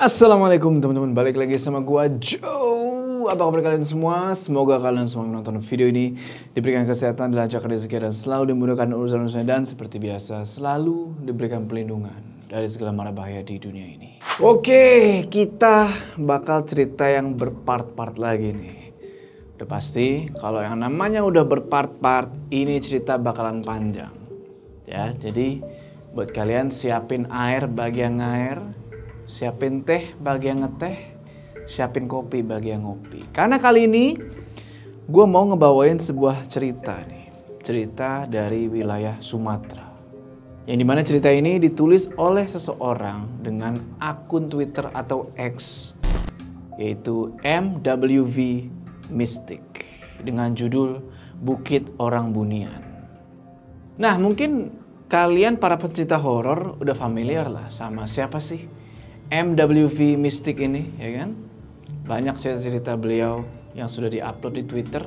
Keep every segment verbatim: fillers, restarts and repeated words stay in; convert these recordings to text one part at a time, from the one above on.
Assalamualaikum teman-teman, balik lagi sama gua Joe. Apa kabar kalian semua? Semoga kalian semua menonton video ini diberikan kesehatan, dilancarkan rezeki, dan selalu dimudahkan urusan-urusannya, dan seperti biasa selalu diberikan pelindungan dari segala mara bahaya di dunia ini. Oke, kita bakal cerita yang berpart-part lagi nih. Udah pasti kalau yang namanya udah berpart-part, ini cerita bakalan panjang. Ya, jadi buat kalian siapin air bagi yang ngair, siapin teh bagi yang ngeteh, siapin kopi bagi yang ngopi. Karena kali ini gue mau ngebawain sebuah cerita nih. Cerita dari wilayah Sumatera. Yang dimana cerita ini ditulis oleh seseorang dengan akun Twitter atau X, yaitu M W V Mystic, dengan judul Bukit Orang Bunian. Nah, mungkin kalian para pecinta horor udah familiar lah sama siapa sih M W V Mystic ini, ya kan? Banyak cerita-cerita beliau yang sudah diupload di Twitter.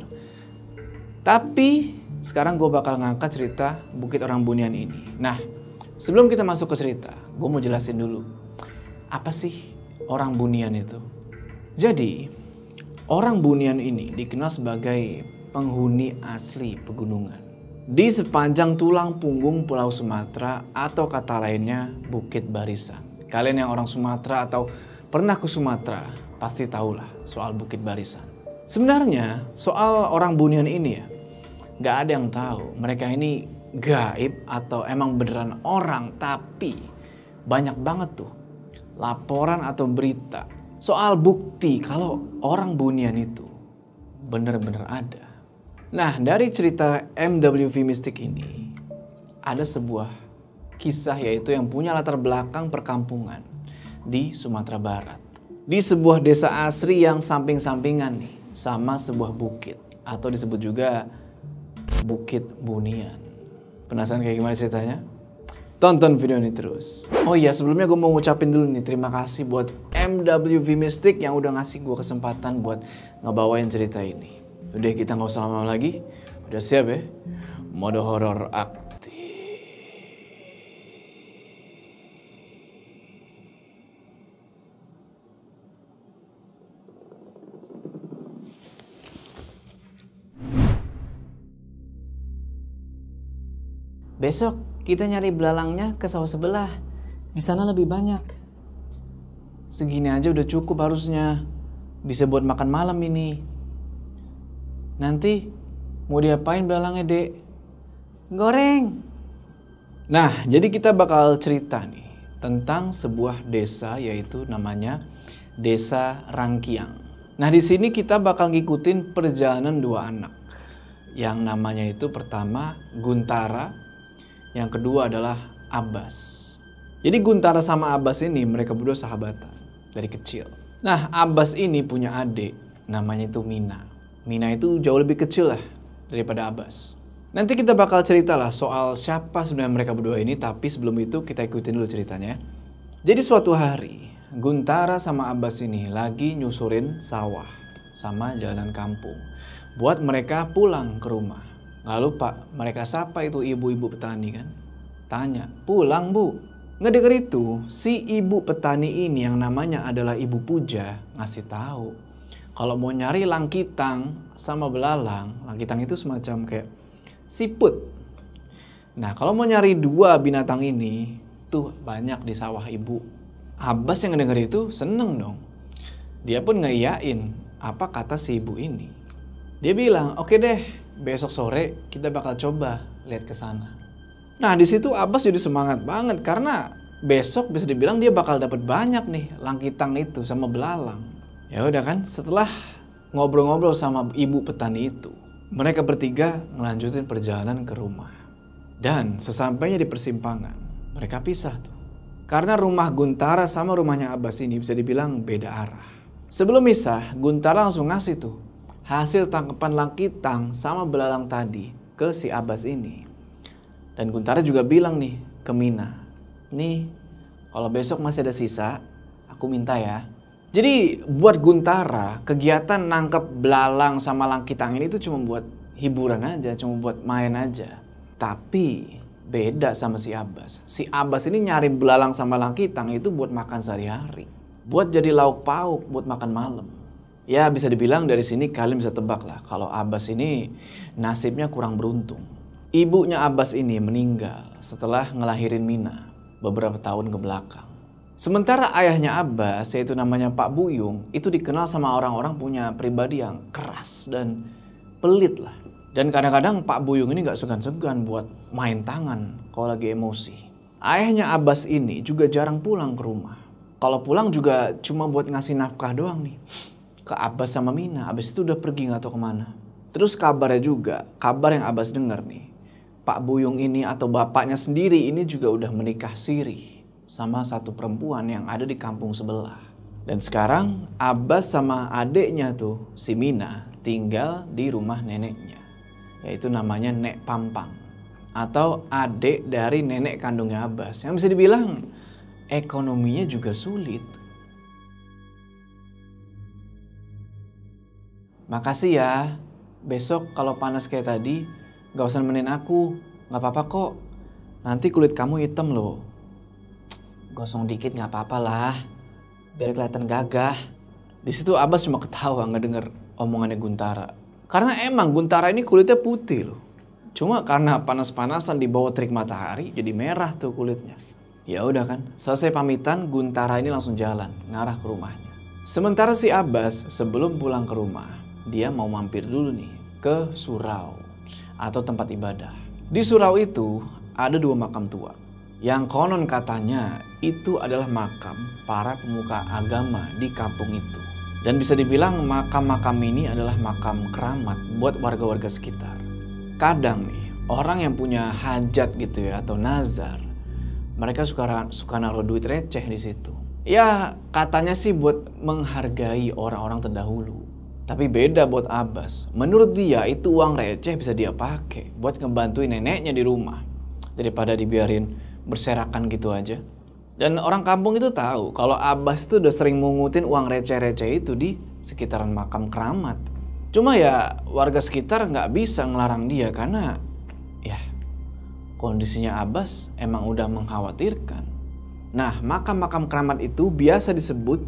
Tapi sekarang gue bakal ngangkat cerita Bukit Orang Bunian ini. Nah, sebelum kita masuk ke cerita, gue mau jelasin dulu apa sih orang bunian itu. Jadi, orang bunian ini dikenal sebagai penghuni asli pegunungan di sepanjang tulang punggung Pulau Sumatera, atau kata lainnya Bukit Barisan. Kalian yang orang Sumatera atau pernah ke Sumatera pasti tahulah soal Bukit Barisan. Sebenarnya soal orang bunian ini ya, gak ada yang tahu mereka ini gaib atau emang beneran orang. Tapi banyak banget tuh laporan atau berita soal bukti kalau orang bunian itu bener-bener ada. Nah, dari cerita M W V Mystic ini ada sebuah kisah, yaitu yang punya latar belakang perkampungan di Sumatera Barat. Di sebuah desa asri yang samping-sampingan nih sama sebuah bukit, atau disebut juga Bukit Bunian. Penasaran kayak gimana ceritanya? Tonton video ini terus. Oh iya, sebelumnya gue mau ngucapin dulu nih terima kasih buat M W V Mystic yang udah ngasih gue kesempatan buat ngebawain cerita ini. Udah, kita nggak usah lama-lama lagi. Udah siap ya? Mode horor aktif. Besok kita nyari belalangnya ke sawah sebelah. Di sana lebih banyak. Segini aja udah cukup harusnya. Bisa buat makan malam ini. Nanti mau diapain belalangnya, Dek? Goreng. Nah, jadi kita bakal cerita nih tentang sebuah desa, yaitu namanya Desa Rangkiang. Nah, di sini kita bakal ngikutin perjalanan dua anak. Yang namanya itu pertama Guntara, yang kedua adalah Abbas. Jadi Guntara sama Abbas ini mereka berdua sahabatan dari kecil. Nah, Abbas ini punya adik namanya itu Mina. Mina itu jauh lebih kecil lah daripada Abbas. Nanti kita bakal cerita lah soal siapa sebenarnya mereka berdua ini, tapi sebelum itu kita ikutin dulu ceritanya. Jadi suatu hari Guntara sama Abbas ini lagi nyusurin sawah sama jalan kampung buat mereka pulang ke rumah. Lalu pak, mereka sapa itu ibu-ibu petani kan. Tanya, pulang bu? Ngedenger itu, si ibu petani ini yang namanya adalah Ibu Puja ngasih tahu kalau mau nyari langkitang sama belalang. Langkitang itu semacam kayak siput. Nah, kalau mau nyari dua binatang ini, tuh banyak di sawah ibu. Abbas yang ngedenger itu seneng dong. Dia pun ngeiyain apa kata si ibu ini. Dia bilang, oke deh, besok sore kita bakal coba lihat ke sana. Nah, di situ Abbas jadi semangat banget karena besok bisa dibilang dia bakal dapat banyak nih langkitang itu sama belalang. Ya udah kan, setelah ngobrol-ngobrol sama ibu petani itu, mereka bertiga ngelanjutin perjalanan ke rumah. Dan sesampainya di persimpangan, mereka pisah tuh. Karena rumah Guntara sama rumahnya Abbas ini bisa dibilang beda arah. Sebelum pisah, Guntara langsung ngasih tuh hasil tangkapan langkitang sama belalang tadi ke si Abbas ini. Dan Guntara juga bilang nih ke Mina, nih kalau besok masih ada sisa, aku minta ya. Jadi buat Guntara, kegiatan nangkep belalang sama langkitang ini tuh cuma buat hiburan aja, cuma buat main aja. Tapi beda sama si Abbas. Si Abbas ini nyari belalang sama langkitang itu buat makan sehari-hari. buat jadi lauk pauk buat makan malam. Ya bisa dibilang dari sini kalian bisa tebak lah kalau Abbas ini nasibnya kurang beruntung. Ibunya Abbas ini meninggal setelah ngelahirin Mina beberapa tahun ke belakang. Sementara ayahnya Abbas, yaitu namanya Pak Buyung, itu dikenal sama orang-orang punya pribadi yang keras dan pelit lah. Dan kadang-kadang Pak Buyung ini gak segan-segan buat main tangan kalau lagi emosi. Ayahnya Abbas ini juga jarang pulang ke rumah. Kalau pulang juga cuma buat ngasih nafkah doang nih ke Abbas sama Mina. Abis itu udah pergi gak tahu kemana. Terus kabarnya juga, kabar yang Abbas dengar nih, Pak Buyung ini atau bapaknya sendiri ini juga udah menikah siri sama satu perempuan yang ada di kampung sebelah. Dan sekarang Abbas sama adeknya tuh, si Mina, tinggal di rumah neneknya. Yaitu namanya Nek Pampang. Atau adek dari nenek kandungnya Abbas. Yang bisa dibilang ekonominya juga sulit. Makasih ya, besok kalau panas kayak tadi, gak usah nemenin aku. Gak apa-apa kok, nanti kulit kamu hitam loh. Gosong dikit gak apa-apa lah, biar kelihatan gagah. Di situ Abbas cuma ketawa nggak denger omongannya Guntara. Karena emang Guntara ini kulitnya putih loh. Cuma karena panas-panasan di bawah terik matahari jadi merah tuh kulitnya. Ya udah kan, selesai pamitan Guntara ini langsung jalan ngarah ke rumahnya. Sementara si Abbas sebelum pulang ke rumah, dia mau mampir dulu nih ke surau atau tempat ibadah. Di surau itu ada dua makam tua. Yang konon katanya itu adalah makam para pemuka agama di kampung itu. Dan bisa dibilang makam-makam ini adalah makam keramat buat warga-warga sekitar. Kadang nih, orang yang punya hajat gitu ya atau nazar, mereka suka suka naruh duit receh di situ. Ya katanya sih buat menghargai orang-orang terdahulu. Tapi beda buat Abbas. Menurut dia itu uang receh bisa dia pakai buat ngebantuin neneknya di rumah daripada dibiarin berserakan gitu aja. Dan orang kampung itu tahu kalau Abbas itu udah sering mungutin uang receh-receh itu di sekitaran makam keramat. Cuma ya warga sekitar nggak bisa ngelarang dia karena ya kondisinya Abbas emang udah mengkhawatirkan. Nah, makam-makam keramat itu biasa disebut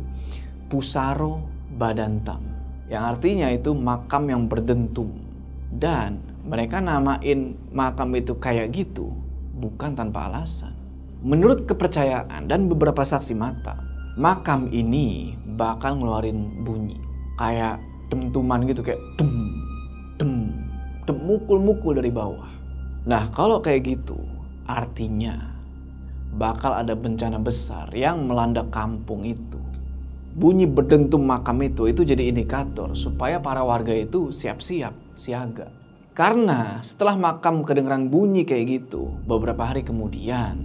Pusaro Badantam, yang artinya itu makam yang berdentum. Dan mereka namain makam itu kayak gitu bukan tanpa alasan. Menurut kepercayaan dan beberapa saksi mata, makam ini bakal ngeluarin bunyi kayak dentuman gitu, kayak dem, dem, dem, mukul-mukul dari bawah. Nah kalau kayak gitu, artinya bakal ada bencana besar yang melanda kampung itu. Bunyi berdentum makam itu, itu jadi indikator supaya para warga itu siap-siap, siaga. Karena setelah makam kedengeran bunyi kayak gitu, beberapa hari kemudian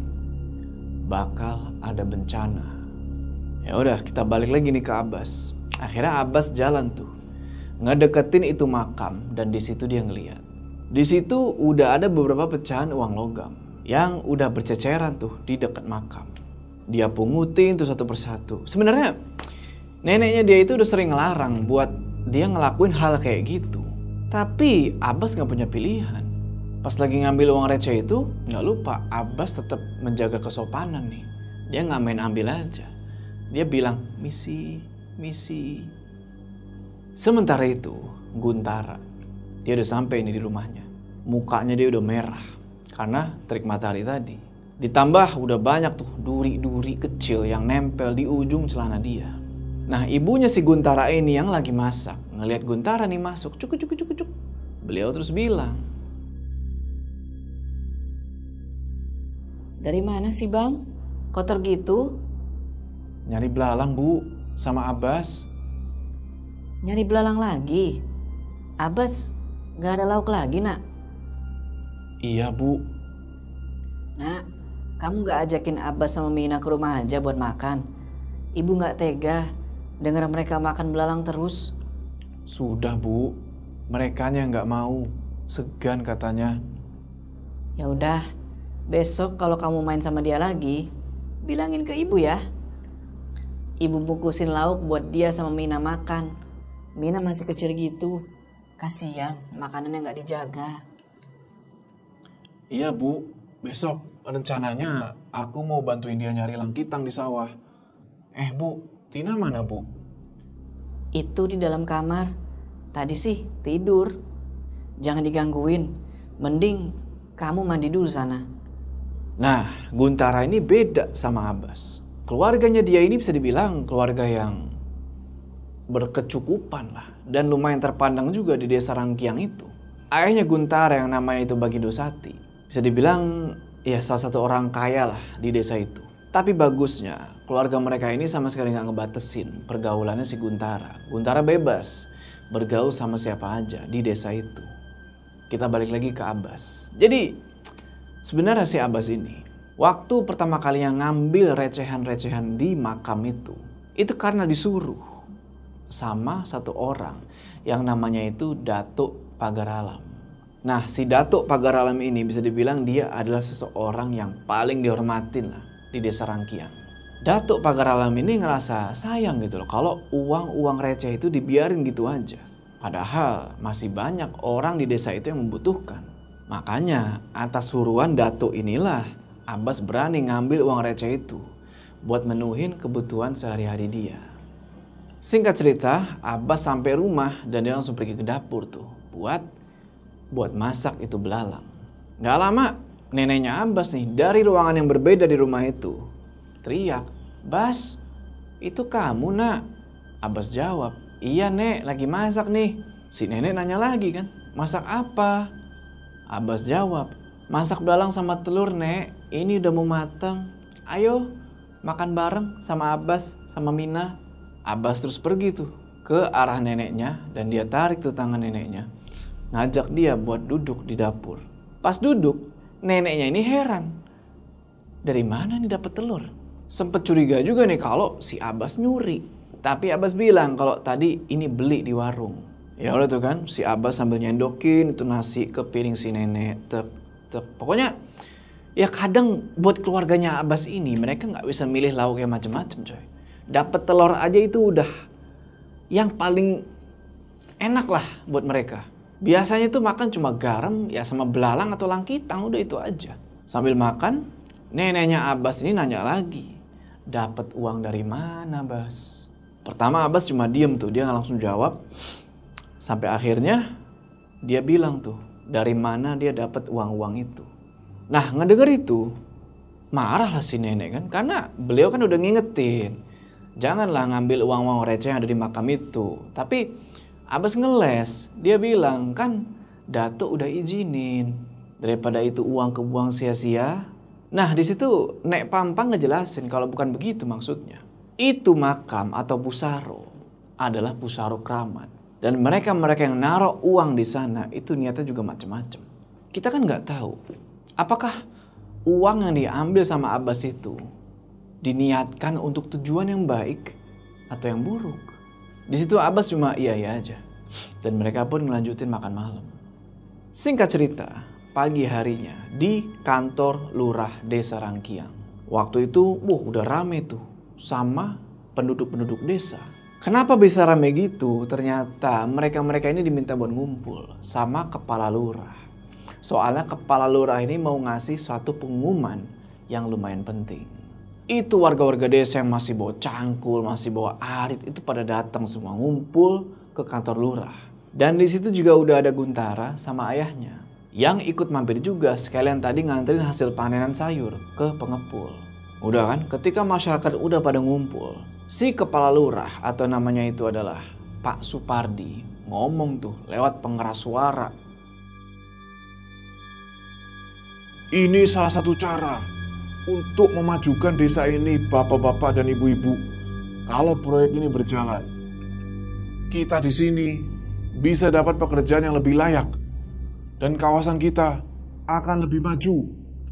bakal ada bencana. Ya udah, kita balik lagi nih ke Abbas. Akhirnya Abbas jalan tuh, ngedeketin itu makam dan di situ dia ngeliat. Di situ udah ada beberapa pecahan uang logam yang udah berceceran tuh di dekat makam. Dia pungutin tuh satu persatu. Sebenarnya neneknya dia itu udah sering ngelarang buat dia ngelakuin hal kayak gitu. Tapi Abbas gak punya pilihan. Pas lagi ngambil uang receh itu, gak lupa Abbas tetap menjaga kesopanan nih. Dia gak main ambil aja. Dia bilang, misi, misi. Sementara itu, Guntara, dia udah sampai nih di rumahnya. Mukanya dia udah merah karena terik matahari tadi. Ditambah udah banyak tuh duri-duri kecil yang nempel di ujung celana dia. Nah, ibunya si Guntara ini yang lagi masak, ngelihat Guntara nih masuk, cuk cuk cuk cuk. Beliau terus bilang, "Dari mana sih bang? Kotor gitu?" "Nyari belalang bu, sama Abbas." "Nyari belalang lagi? Abbas gak ada lauk lagi nak?" "Iya bu." "Nak, kamu gak ajakin Abbas sama Mina ke rumah aja buat makan? Ibu gak tega dengar mereka makan belalang terus." "Sudah bu, merekanya nggak mau, segan katanya." "Ya udah, besok kalau kamu main sama dia lagi, bilangin ke ibu ya. Ibu bungkusin lauk buat dia sama Mina makan. Mina masih kecil gitu, kasihan makanannya nggak dijaga." "Iya bu, besok rencananya aku mau bantuin dia nyari langkitang di sawah." "Eh bu, Tina mana, Bu? Itu di dalam kamar. Tadi sih tidur. Jangan digangguin. Mending kamu mandi dulu sana. Nah, Guntara ini beda sama Abbas. Keluarganya dia ini bisa dibilang keluarga yang berkecukupan lah. Dan lumayan terpandang juga di desa Rangkiang itu. Ayahnya Guntara yang namanya itu Bagindo Sati. Bisa dibilang ya salah satu orang kaya lah di desa itu. Tapi bagusnya keluarga mereka ini sama sekali nggak ngebatesin pergaulannya si Guntara. Guntara bebas bergaul sama siapa aja di desa itu. Kita balik lagi ke Abbas. Jadi sebenarnya si Abbas ini waktu pertama kalinya ngambil recehan-recehan di makam itu, itu karena disuruh sama satu orang yang namanya itu Datuk Pagaralam. Nah, si Datuk Pagaralam ini bisa dibilang dia adalah seseorang yang paling dihormatin lah di desa Rangkiang. Datuk Pagaralam ini ngerasa sayang gitu loh kalau uang-uang receh itu dibiarin gitu aja. Padahal masih banyak orang di desa itu yang membutuhkan. Makanya atas suruhan Datuk inilah Abbas berani ngambil uang receh itu buat menuhin kebutuhan sehari-hari dia. Singkat cerita, Abbas sampai rumah dan dia langsung pergi ke dapur tuh buat buat masak itu belalang. Gak lama neneknya Abbas nih dari ruangan yang berbeda di rumah itu teriak, "Bas, itu kamu nak?" Abbas jawab, "Iya nek, lagi masak nih." Si nenek nanya lagi kan, "Masak apa?" Abbas jawab, "Masak belalang sama telur nek, ini udah mau matang. Ayo makan bareng sama Abbas sama Mina." Abbas terus pergi tuh ke arah neneknya dan dia tarik tuh tangan neneknya. Ngajak dia buat duduk di dapur. Pas duduk, neneknya ini heran. Dari mana nih dapat telur? Sempet curiga juga nih kalau si Abbas nyuri. Tapi Abbas bilang kalau tadi ini beli di warung. Ya udah tuh kan, si Abbas sambil nyendokin itu nasi ke piring si nenek. Tek, tek. Pokoknya ya kadang buat keluarganya Abbas ini mereka nggak bisa milih lauk yang macem-macem coy. Dapat telur aja itu udah yang paling enak lah buat mereka. Biasanya tuh makan cuma garam ya sama belalang atau langkitang, udah itu aja. Sambil makan, neneknya Abbas ini nanya lagi, "Dapat uang dari mana, Bas?" Pertama Abbas cuma diem tuh, dia nggak langsung jawab. Sampai akhirnya dia bilang tuh, dari mana dia dapat uang-uang itu. Nah, ngedenger itu, marah lah si nenek kan, karena beliau kan udah ngingetin, janganlah ngambil uang-uang receh yang ada di makam itu. Tapi Abbas ngeles, dia bilang kan Datuk udah izinin, daripada itu uang kebuang sia-sia. Nah di situ Nek Pampang ngejelasin kalau bukan begitu maksudnya. Itu makam atau pusaro adalah pusaro keramat. Dan mereka-mereka yang naruh uang di sana itu niatnya juga macam-macam. Kita kan nggak tahu apakah uang yang diambil sama Abbas itu diniatkan untuk tujuan yang baik atau yang buruk. Di situ Abbas cuma iya-iya aja. Dan mereka pun ngelanjutin makan malam. Singkat cerita, pagi harinya di kantor lurah desa Rangkiang. Waktu itu, wah udah rame tuh sama penduduk-penduduk desa. Kenapa bisa rame gitu? Ternyata mereka-mereka ini diminta buat ngumpul sama kepala lurah. Soalnya kepala lurah ini mau ngasih suatu pengumuman yang lumayan penting. Itu warga-warga desa yang masih bawa cangkul, masih bawa arit, itu pada datang semua ngumpul ke kantor lurah. Dan di situ juga udah ada Guntara sama ayahnya yang ikut mampir juga sekalian tadi nganterin hasil panenan sayur ke pengepul. Udah kan, ketika masyarakat udah pada ngumpul, si kepala lurah atau namanya itu adalah Pak Supardi ngomong tuh lewat pengeras suara. Ini salah satu cara untuk memajukan desa ini, bapak-bapak dan ibu-ibu. Kalau proyek ini berjalan, kita di sini bisa dapat pekerjaan yang lebih layak dan kawasan kita akan lebih maju.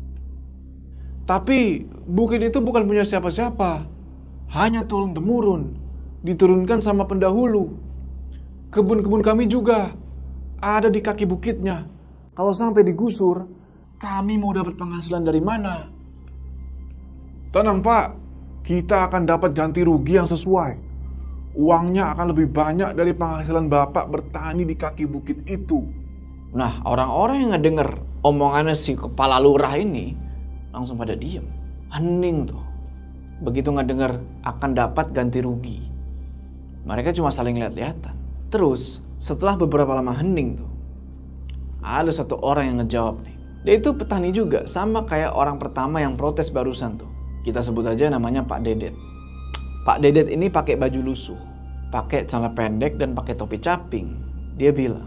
Tapi bukit itu bukan punya siapa-siapa, hanya turun-temurun, diturunkan sama pendahulu. Kebun-kebun kami juga ada di kaki bukitnya. Kalau sampai digusur, kami mau dapat penghasilan dari mana? Tenang Pak, kita akan dapat ganti rugi yang sesuai. Uangnya akan lebih banyak dari penghasilan Bapak bertani di kaki bukit itu. Nah, orang-orang yang ngedenger omongannya si kepala lurah ini langsung pada diem, hening tuh. begitu ngedengar akan dapat ganti rugi. Mereka cuma saling lihat-lihatan. Terus setelah beberapa lama hening tuh, ada satu orang yang ngejawab nih. Dia itu petani juga, sama kayak orang pertama yang protes barusan tuh. Kita sebut aja namanya Pak Dedet. Pak Dedet ini pakai baju lusuh, pakai celana pendek dan pakai topi caping. Dia bilang,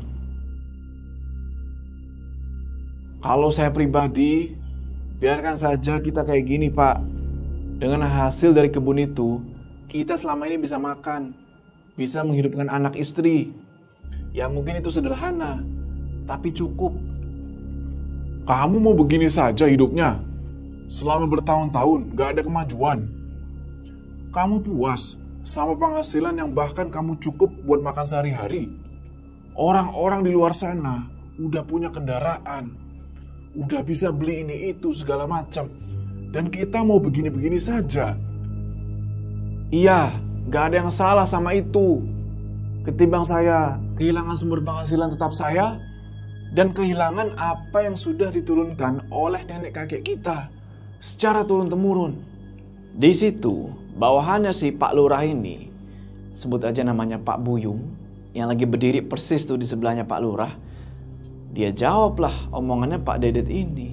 kalau saya pribadi, biarkan saja kita kayak gini Pak. Dengan hasil dari kebun itu, kita selama ini bisa makan, bisa menghidupkan anak istri. Ya mungkin itu sederhana, tapi cukup. Kamu mau begini saja hidupnya? Selama bertahun-tahun gak ada kemajuan. Kamu puas sama penghasilan yang bahkan kamu cukup buat makan sehari-hari. Orang-orang di luar sana udah punya kendaraan, udah bisa beli ini itu segala macam. Dan kita mau begini-begini saja. Iya, gak ada yang salah sama itu. Ketimbang saya kehilangan sumber penghasilan tetap saya, dan kehilangan apa yang sudah diturunkan oleh nenek kakek kita secara turun-temurun. Di situ, bawahannya si Pak Lurah ini, sebut aja namanya Pak Buyung, yang lagi berdiri persis tuh di sebelahnya Pak Lurah, dia jawablah omongannya Pak Dedet ini.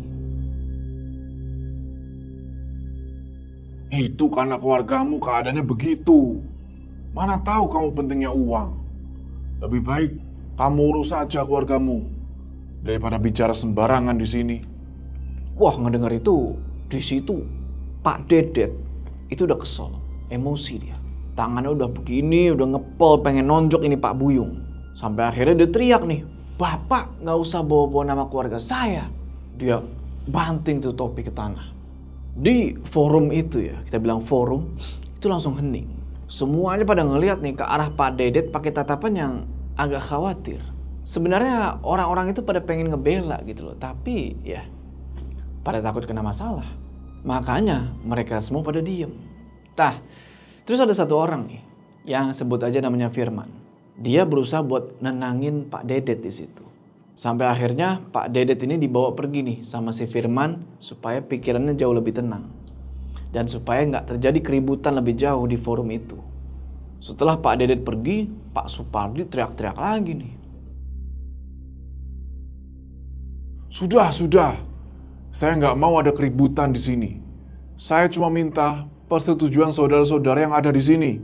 Itu karena keluargamu keadaannya begitu. Mana tahu kamu pentingnya uang. Lebih baik kamu urus saja keluargamu daripada bicara sembarangan di sini. Wah, ngedengar itu, di situ Pak Dedet itu udah kesel, emosi dia. Tangannya udah begini, udah ngepel pengen nonjok ini Pak Buyung. Sampai akhirnya dia teriak nih, Bapak nggak usah bawa-bawa nama keluarga saya. Dia banting tuh topi ke tanah. Di forum itu ya, kita bilang forum, itu langsung hening. Semuanya pada ngeliat nih ke arah Pak Dedet pakai tatapan yang agak khawatir. Sebenarnya orang-orang itu pada pengen ngebela gitu loh, tapi ya pada takut kena masalah. Makanya mereka semua pada diem. Tah, terus ada satu orang nih yang sebut aja namanya Firman. Dia berusaha buat nenangin Pak Dedet di situ. Sampai akhirnya Pak Dedet ini dibawa pergi nih sama si Firman supaya pikirannya jauh lebih tenang. Dan supaya nggak terjadi keributan lebih jauh di forum itu. Setelah Pak Dedet pergi, Pak Supardi teriak-teriak lagi nih. Sudah, sudah. Saya nggak mau ada keributan di sini. Saya cuma minta persetujuan saudara-saudara yang ada di sini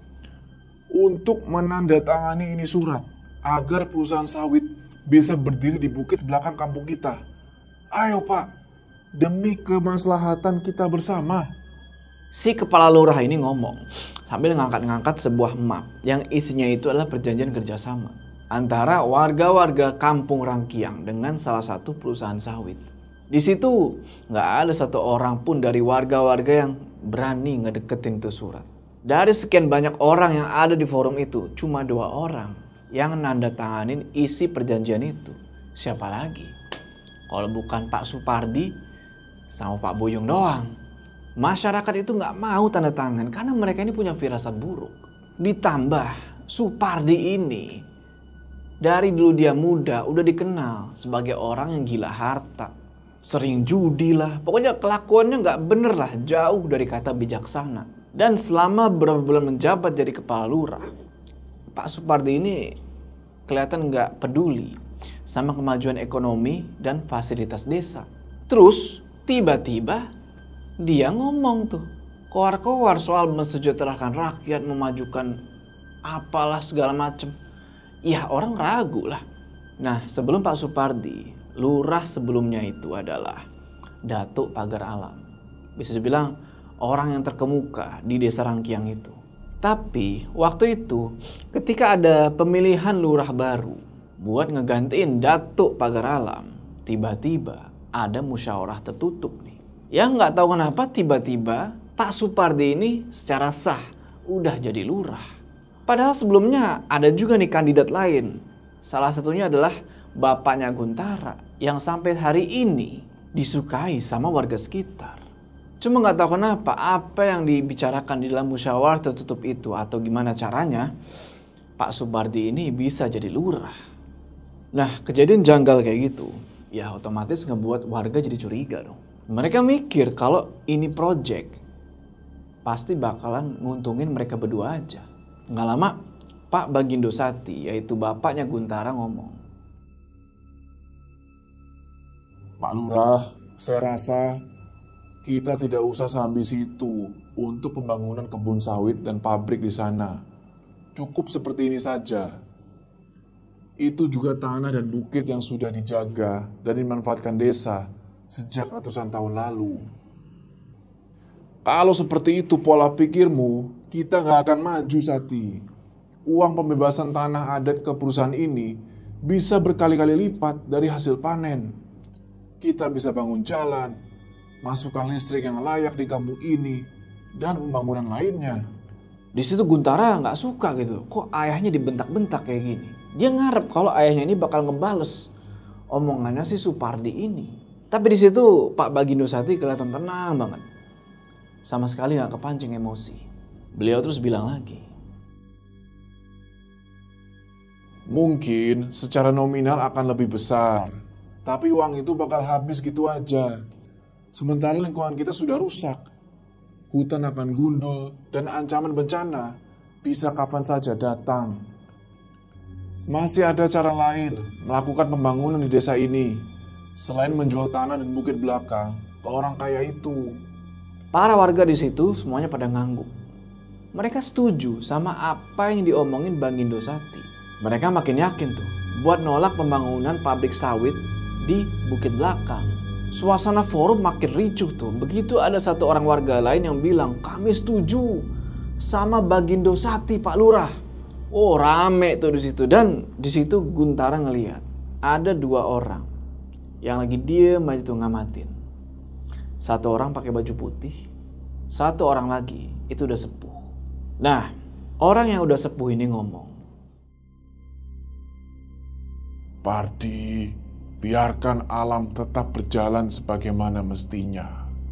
untuk menandatangani ini surat agar perusahaan sawit bisa berdiri di bukit belakang kampung kita. Ayo Pak, demi kemaslahatan kita bersama. Si kepala lurah ini ngomong sambil ngangkat-ngangkat sebuah map yang isinya itu adalah perjanjian kerjasama antara warga-warga kampung Rangkiang dengan salah satu perusahaan sawit. Di situ nggak ada satu orang pun dari warga-warga yang berani ngedeketin tuh surat. Dari sekian banyak orang yang ada di forum itu, cuma dua orang yang nandatanganin isi perjanjian itu. Siapa lagi? Kalau bukan Pak Supardi sama Pak Buyung doang. Masyarakat itu nggak mau tanda tangan karena mereka ini punya firasat buruk. Ditambah Supardi ini dari dulu dia muda udah dikenal sebagai orang yang gila harta. Sering judi lah. Pokoknya kelakuannya nggak bener lah. Jauh dari kata bijaksana. Dan selama beberapa bulan menjabat jadi kepala lurah, Pak Supardi ini kelihatan nggak peduli sama kemajuan ekonomi dan fasilitas desa. Terus tiba-tiba dia ngomong tuh koar-koar soal mensejahterakan rakyat, memajukan apalah segala macem. Ya orang ragu lah. Nah sebelum Pak Supardi, lurah sebelumnya itu adalah Datuk Pagar Alam. Bisa dibilang orang yang terkemuka di desa Rangkiang itu. Tapi waktu itu ketika ada pemilihan lurah baru buat ngegantiin Datuk Pagar Alam, tiba-tiba ada musyawarah tertutup nih. Yang nggak tahu kenapa tiba-tiba Pak Supardi ini secara sah udah jadi lurah. Padahal sebelumnya ada juga nih kandidat lain. Salah satunya adalah bapaknya Guntara yang sampai hari ini disukai sama warga sekitar. Cuma nggak tahu kenapa apa yang dibicarakan di dalam musyawarah tertutup itu atau gimana caranya Pak Supardi ini bisa jadi lurah. Nah kejadian janggal kayak gitu ya otomatis ngebuat warga jadi curiga dong. Mereka mikir kalau ini project pasti bakalan nguntungin mereka berdua aja. Nggak lama, Pak Bagindo Sati, yaitu bapaknya Guntara, ngomong. Pak Lurah, saya rasa kita tidak usah seambis itu untuk pembangunan kebun sawit dan pabrik di sana. Cukup seperti ini saja. Itu juga tanah dan bukit yang sudah dijaga dan dimanfaatkan desa sejak ratusan tahun lalu. Kalau seperti itu pola pikirmu, kita nggak akan maju, Sati. Uang pembebasan tanah adat ke perusahaan ini bisa berkali-kali lipat dari hasil panen. Kita bisa bangun jalan, masukkan listrik yang layak di kampung ini, dan pembangunan lainnya. Di situ Guntara nggak suka gitu. Kok ayahnya dibentak-bentak kayak gini? Dia ngarep kalau ayahnya ini bakal ngebales omongannya si Supardi ini. Tapi di situ Pak Bagindo Sati kelihatan tenang banget. Sama sekali gak kepancing emosi. Beliau terus bilang lagi. Mungkin secara nominal akan lebih besar, tapi uang itu bakal habis gitu aja. Sementara lingkungan kita sudah rusak. Hutan akan gundul dan ancaman bencana bisa kapan saja datang. Masih ada cara lain melakukan pembangunan di desa ini selain menjual tanah dan bukit belakang ke orang kaya itu. Para warga di situ semuanya pada ngangguk. Mereka setuju sama apa yang diomongin Bagindo Sati. Mereka makin yakin tuh buat nolak pembangunan pabrik sawit di bukit belakang. Suasana forum makin ricuh tuh. Begitu ada satu orang warga lain yang bilang, kami setuju sama Bagindo Sati, Pak Lurah. Oh, rame tuh di situ. Dan di situ Guntara ngelihat ada dua orang yang lagi diem aja tuh ngamatin. Satu orang pakai baju putih, satu orang lagi itu udah sepuh. Nah, orang yang udah sepuh ini ngomong. Pardi, biarkan alam tetap berjalan sebagaimana mestinya.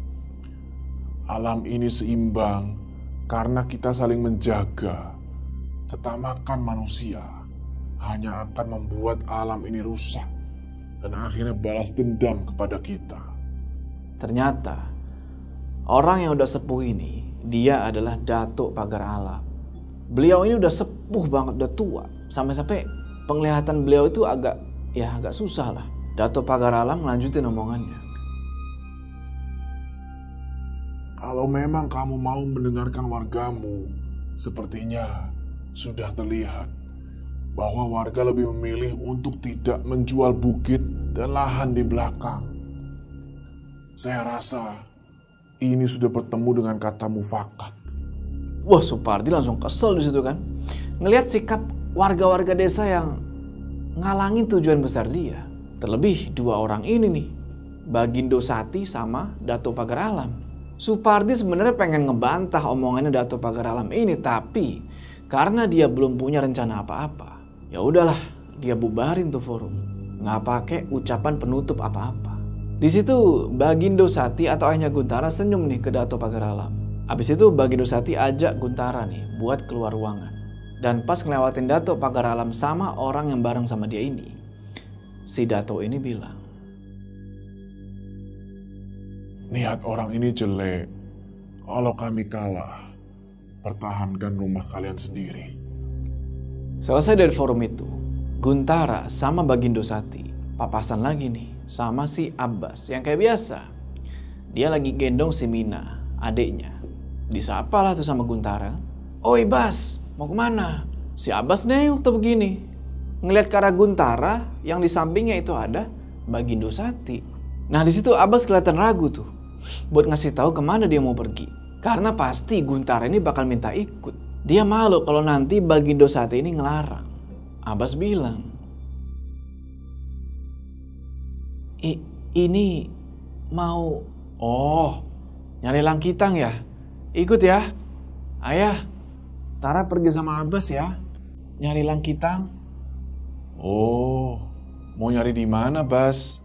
Alam ini seimbang karena kita saling menjaga. Ketamakan manusia hanya akan membuat alam ini rusak dan akhirnya balas dendam kepada kita. Ternyata orang yang udah sepuh ini, dia adalah Datuk Pagar Alam. Beliau ini udah sepuh banget, udah tua. Sampai-sampai penglihatan beliau itu agak, ya agak susah lah. Datuk Pagar Alam melanjutin omongannya. Kalau memang kamu mau mendengarkan wargamu, sepertinya sudah terlihat bahwa warga lebih memilih untuk tidak menjual bukit dan lahan di belakang. Saya rasa ini sudah bertemu dengan kata mufakat. Wah, Supardi langsung kesel di situ kan. Ngelihat sikap warga-warga desa yang ngalangin tujuan besar dia. Terlebih dua orang ini nih, Bagindo Sati sama Datuk Pagar Alam. Supardi sebenarnya pengen ngebantah omongannya Datuk Pagar Alam ini, tapi karena dia belum punya rencana apa-apa, ya udahlah, dia bubarin tuh forum. Nggak pakai ucapan penutup apa-apa. Di situ Bagindo Sati atau ayahnya Guntara senyum nih ke Datuk Pagar Alam. Habis itu Bagindo Sati ajak Guntara nih buat keluar ruangan. Dan pas ngelewatin Datuk Pagar Alam sama orang yang bareng sama dia ini, si Datuk ini bilang, niat orang ini jelek. Kalau kami kalah, pertahankan rumah kalian sendiri. Selesai dari forum itu, Guntara sama Bagindo Sati papasan lagi nih sama si Abbas yang kayak biasa. Dia lagi gendong si Mina, adiknya. Disapa lah tuh sama Guntara. Oi Bas, mau kemana? Si Abbas nengok tuh begini. Ngeliat ke arah Guntara yang di sampingnya itu ada Bagindo Sati. Nah di situ Abbas kelihatan ragu tuh buat ngasih tahu kemana dia mau pergi. Karena pasti Guntara ini bakal minta ikut. Dia malu kalau nanti Bagindo Sati ini ngelarang. Abbas bilang, I, ini mau... Oh, nyari langkitang ya? Ikut ya. Ayah, Tara pergi sama Abbas ya. Nyari langkitang. Oh, mau nyari di mana, Bas?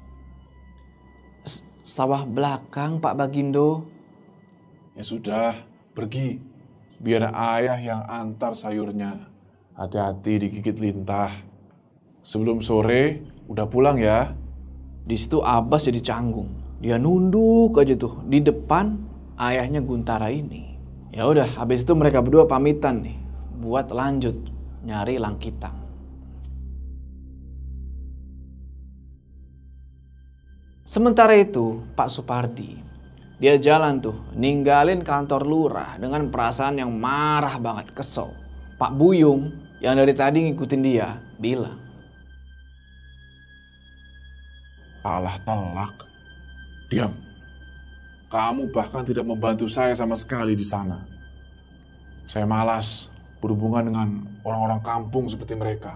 Sawah belakang, Pak Bagindo. Ya sudah, pergi. Biar ayah yang antar sayurnya. Hati-hati digigit lintah. Sebelum sore, udah pulang ya. Di situ Abbas jadi canggung. Dia nunduk aja tuh di depan ayahnya Guntara ini. Ya udah, habis itu mereka berdua pamitan nih buat lanjut nyari Langkitang. Sementara itu, Pak Supardi, dia jalan tuh ninggalin kantor lurah dengan perasaan yang marah banget, kesel. Pak Buyung yang dari tadi ngikutin dia bilang, Alah telak. Diam. Kamu bahkan tidak membantu saya sama sekali di sana. Saya malas berhubungan dengan orang-orang kampung seperti mereka.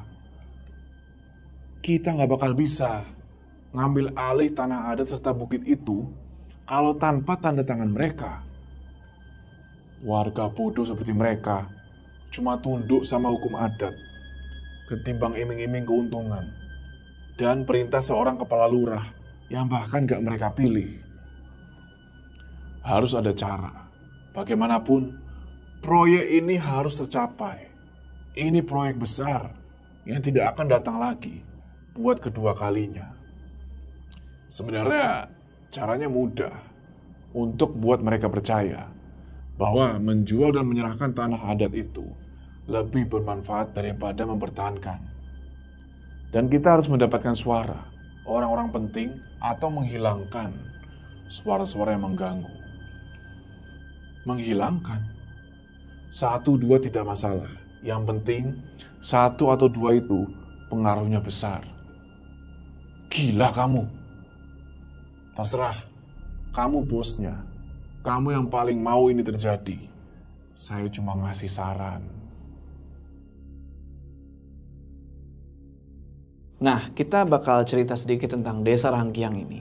Kita nggak bakal bisa ngambil alih tanah adat serta bukit itu kalau tanpa tanda tangan mereka. Warga bodoh seperti mereka cuma tunduk sama hukum adat, ketimbang iming-iming keuntungan, dan perintah seorang kepala lurah yang bahkan gak mereka pilih. Harus ada cara. Bagaimanapun, proyek ini harus tercapai. Ini proyek besar yang tidak akan datang lagi buat kedua kalinya. Sebenarnya caranya mudah untuk buat mereka percaya bahwa menjual dan menyerahkan tanah adat itu lebih bermanfaat daripada mempertahankan. Dan kita harus mendapatkan suara orang-orang penting atau menghilangkan suara-suara yang mengganggu. Menghilangkan satu dua tidak masalah. Yang penting satu atau dua itu pengaruhnya besar. Gila kamu. Terserah, kamu bosnya. Kamu yang paling mau ini terjadi. Saya cuma ngasih saran. Nah, kita bakal cerita sedikit tentang Desa Rangkiang ini.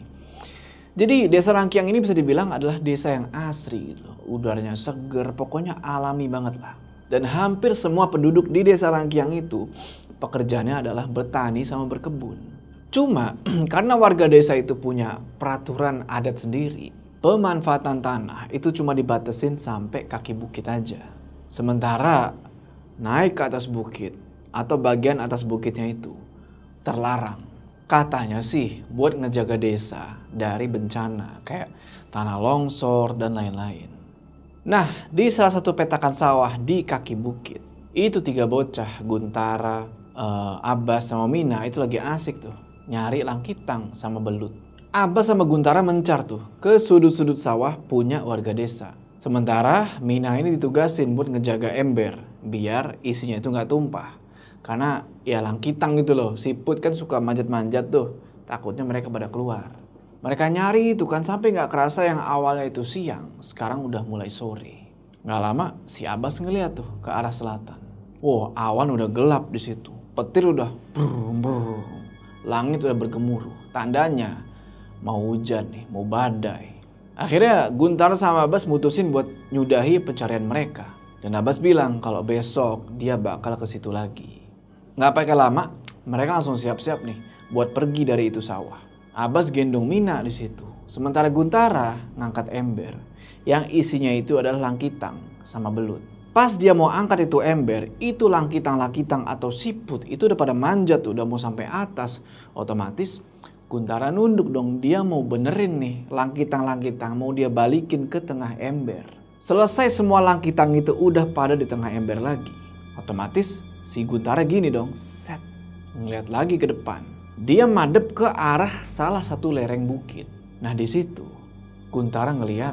Jadi, Desa Rangkiang ini bisa dibilang adalah desa yang asri gitu. Udaranya seger, pokoknya alami banget lah. Dan hampir semua penduduk di Desa Rangkiang itu pekerjaannya adalah bertani sama berkebun. Cuma karena warga desa itu punya peraturan adat sendiri, pemanfaatan tanah itu cuma dibatasin sampai kaki bukit aja. Sementara naik ke atas bukit atau bagian atas bukitnya itu terlarang. Katanya sih buat ngejaga desa dari bencana kayak tanah longsor dan lain-lain. Nah, di salah satu petakan sawah di kaki bukit, itu tiga bocah, Guntara, uh, Abbas sama Mina itu lagi asik tuh nyari Langkitang sama belut. Abbas sama Guntara mencar tuh ke sudut-sudut sawah punya warga desa. Sementara Mina ini ditugasin buat ngejaga ember biar isinya itu nggak tumpah. Karena ya Langkitang gitu loh, siput kan suka manjat-manjat tuh. Takutnya mereka pada keluar. Mereka nyari itu kan sampai nggak kerasa yang awalnya itu siang, sekarang udah mulai sore. Nggak lama si Abbas ngeliat tuh ke arah selatan. Wow, awan udah gelap di situ. Petir udah brum, brum. Langit udah bergemuruh. Tandanya mau hujan nih, mau badai. Akhirnya Guntar sama Abbas mutusin buat nyudahi pencarian mereka. Dan Abbas bilang kalau besok dia bakal ke situ lagi. Nggak pakai lama, mereka langsung siap-siap nih buat pergi dari itu sawah. Abbas gendong Mina di situ. Sementara Guntara ngangkat ember yang isinya itu adalah Langkitang sama belut. Pas dia mau angkat itu ember, itu Langkitang-Langkitang atau siput itu udah pada manjat tuh, udah mau sampai atas. Otomatis Guntara nunduk dong, dia mau benerin nih Langkitang-Langkitang, mau dia balikin ke tengah ember. Selesai semua Langkitang itu udah pada di tengah ember lagi. Otomatis si Guntara gini dong, set, ngeliat lagi ke depan. Dia madep ke arah salah satu lereng bukit. Nah di situ Guntara ngeliat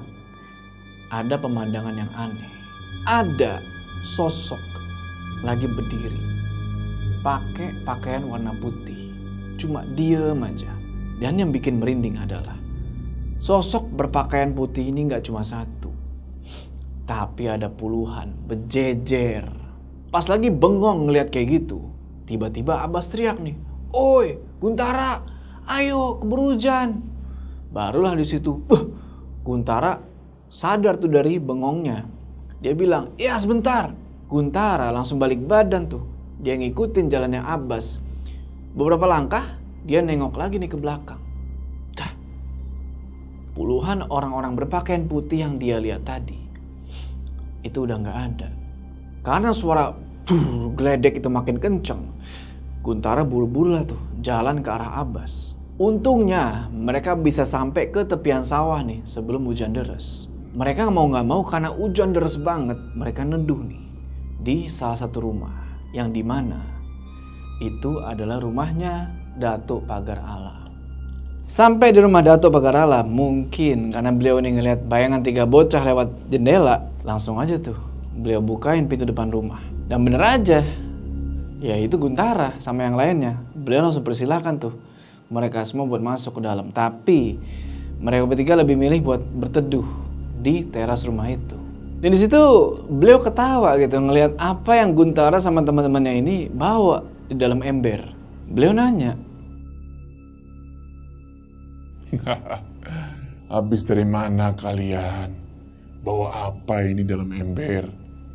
ada pemandangan yang aneh. Ada sosok lagi berdiri, pakai pakaian warna putih, cuma diem aja. Dan yang bikin merinding adalah sosok berpakaian putih ini nggak cuma satu, tapi ada puluhan, berjejer. Pas lagi bengong ngeliat kayak gitu, tiba-tiba Abbas teriak nih, "Oi, Guntara, ayo keburu hujan." Barulah di situ, uh, Guntara sadar tuh dari bengongnya. Dia bilang, "Ya sebentar." Guntara langsung balik badan tuh. Dia ngikutin jalannya Abbas. Beberapa langkah, dia nengok lagi nih ke belakang. Tah, puluhan orang-orang berpakaian putih yang dia lihat tadi, itu udah nggak ada. Karena suara brrr, geledek itu makin kenceng, Guntara buru-buru lah tuh jalan ke arah Abbas. Untungnya mereka bisa sampai ke tepian sawah nih sebelum hujan deras. mereka mau nggak mau karena hujan deras banget, mereka neduh nih di salah satu rumah yang dimana itu adalah rumahnya Datuk Pagar Alam. Sampai di rumah Datuk Pagar Alam, mungkin karena beliau ini ngeliat bayangan tiga bocah lewat jendela, langsung aja tuh beliau bukain pintu depan rumah. Dan bener aja, ya itu Guntara sama yang lainnya. Beliau langsung persilahkan tuh mereka semua buat masuk ke dalam. Tapi mereka bertiga lebih milih buat berteduh di teras rumah itu. Dan di situ beliau ketawa gitu ngelihat apa yang Guntara sama teman-temannya ini bawa di dalam ember. Beliau nanya, habis dari mana kalian? Bawa apa ini dalam ember?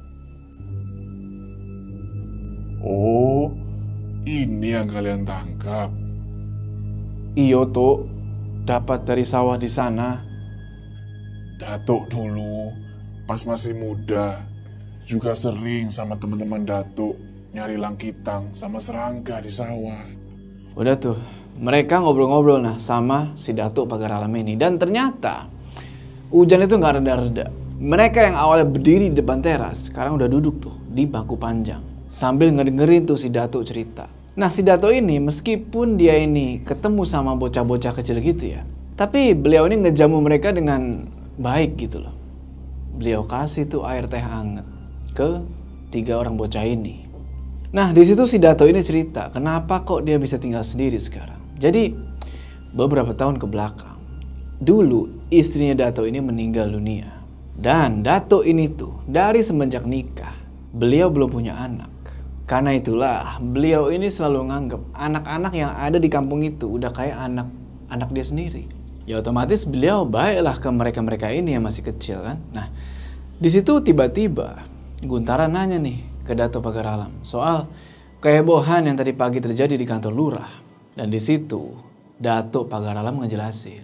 Oh, ini yang kalian tangkap. iyo tuh, dapat dari sawah di sana. Datuk dulu, pas masih muda, juga sering sama teman-teman Datuk nyari langkitang sama serangga di sawah. Udah tuh, mereka ngobrol-ngobrol nah sama si Datuk Pagar Alam ini. Dan ternyata hujan itu nggak reda-reda. Mereka yang awalnya berdiri di depan teras, sekarang udah duduk tuh di bangku panjang sambil ngedengerin tuh si Datuk cerita. Nah si Datuk ini meskipun dia ini ketemu sama bocah-bocah kecil gitu ya, tapi beliau ini ngejamu mereka dengan baik gitu loh. Beliau kasih tuh air teh hangat ke tiga orang bocah ini. Nah di situ si Datuk ini cerita kenapa kok dia bisa tinggal sendiri sekarang. Jadi beberapa tahun ke belakang, dulu istrinya Datuk ini meninggal dunia. Dan Datuk ini tuh dari semenjak nikah, beliau belum punya anak. Karena itulah beliau ini selalu nganggep anak-anak yang ada di kampung itu udah kayak anak-anak dia sendiri. Ya otomatis beliau baiklah ke mereka-mereka ini yang masih kecil kan. Nah di situ tiba-tiba Guntara nanya nih ke Datuk Pagar Alam soal kehebohan yang tadi pagi terjadi di kantor lurah. Dan di situ Datuk Pagar Alam ngejelasin.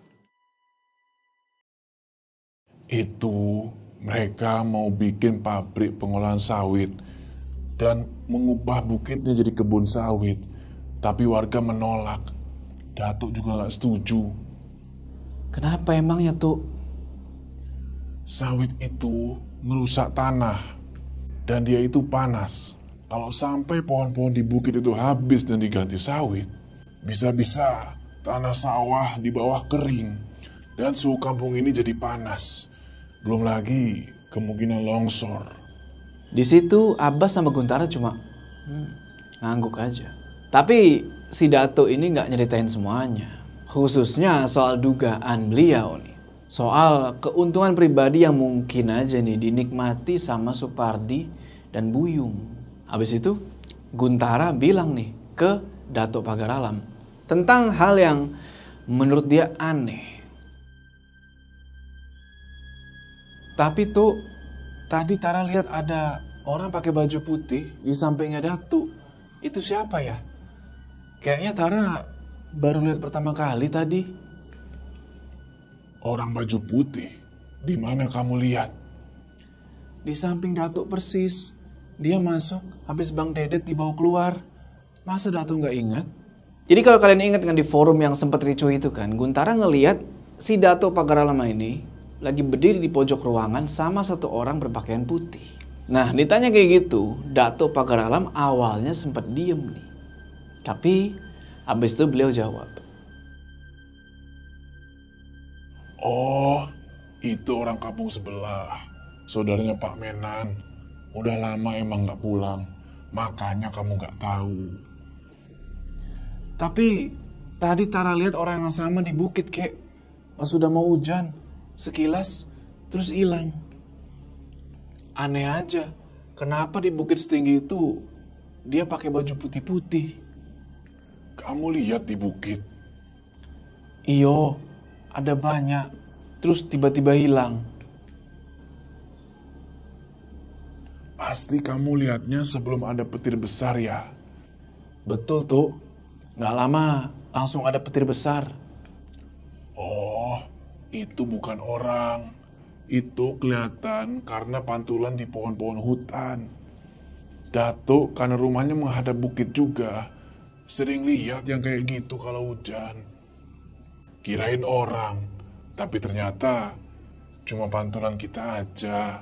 Itu mereka mau bikin pabrik pengolahan sawit dan mengubah bukitnya jadi kebun sawit. Tapi warga menolak. Datuk juga gak setuju. Kenapa emangnya tuh? Sawit itu merusak tanah. Dan dia itu panas. Kalau sampai pohon-pohon di bukit itu habis dan diganti sawit, bisa-bisa tanah sawah di bawah kering. Dan suhu kampung ini jadi panas. Belum lagi kemungkinan longsor. Di situ Abbas sama Guntara cuma hmm, ngangguk aja. Tapi si Datuk ini nggak nyeritain semuanya. Khususnya soal dugaan beliau nih. Soal keuntungan pribadi yang mungkin aja nih dinikmati sama Supardi dan Buyung. Habis itu Guntara bilang nih ke Datuk Pagar Alam tentang hal yang menurut dia aneh. Tapi tuh tadi Tara lihat ada orang pakai baju putih di sampingnya Datuk. Itu siapa ya? Kayaknya Tara baru lihat pertama kali tadi. Orang baju putih? Di mana kamu lihat? Di samping Datuk persis. Dia masuk, habis Bang Dedet dibawa keluar. Masa Datuk nggak ingat? Jadi kalau kalian ingat kan di forum yang sempat ricuh itu kan, Guntara ngelihat si Datuk Pagar Alam ini lagi berdiri di pojok ruangan sama satu orang berpakaian putih. Nah, ditanya kayak gitu, Datuk Pagar Alam awalnya sempat diem nih. Tapi, habis itu beliau jawab. Oh, itu orang kampung sebelah. Saudaranya Pak Menan. Udah lama emang gak pulang. Makanya kamu gak tahu. Tapi, tadi Tara lihat orang yang sama di bukit kayak pas sudah mau hujan. Sekilas, terus hilang. Aneh aja, kenapa di bukit setinggi itu dia pakai baju putih-putih? Kamu lihat di bukit? Iyo, ada banyak. Terus tiba-tiba hilang. Pasti kamu lihatnya sebelum ada petir besar ya? Betul tuh, nggak lama langsung ada petir besar. Oh, itu bukan orang. Itu kelihatan karena pantulan di pohon-pohon hutan. Datuk karena rumahnya menghadap bukit juga. Sering lihat yang kayak gitu kalau hujan. Kirain orang, tapi ternyata Cuma pantulan kita aja.